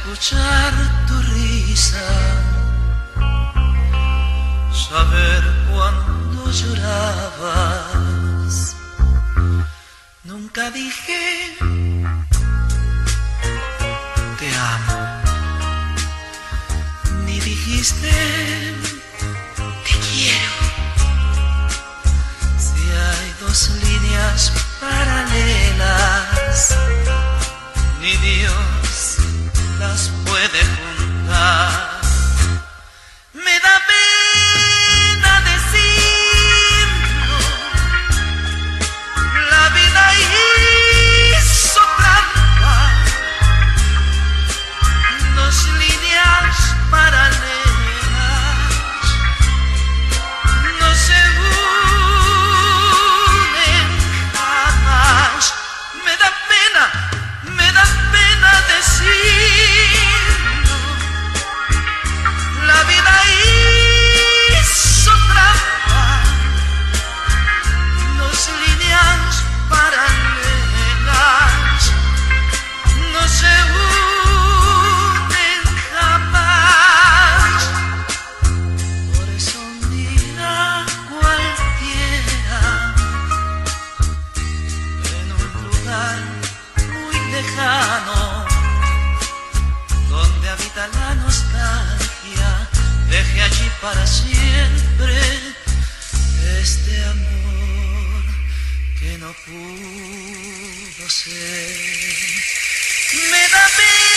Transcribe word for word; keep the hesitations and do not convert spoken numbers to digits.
escuchar tu risa, saber cuando llorabas. Nunca dije te amo, ni dijiste te quiero. Si hay dos líneas paralelas, ni Dios las puede juntar. Me da pena decirlo, la vida hizo trampa. Dos líneas paralelas no se unen jamás. Me da pena, me da pena decirlo, la vida hizo trampa. Dos líneas paralelas no se unen jamás. Por eso mira cualquiera en un lugar muy lejano, donde habita la nostalgia, deje allí para siempre este amor que no pudo ser. Me da pena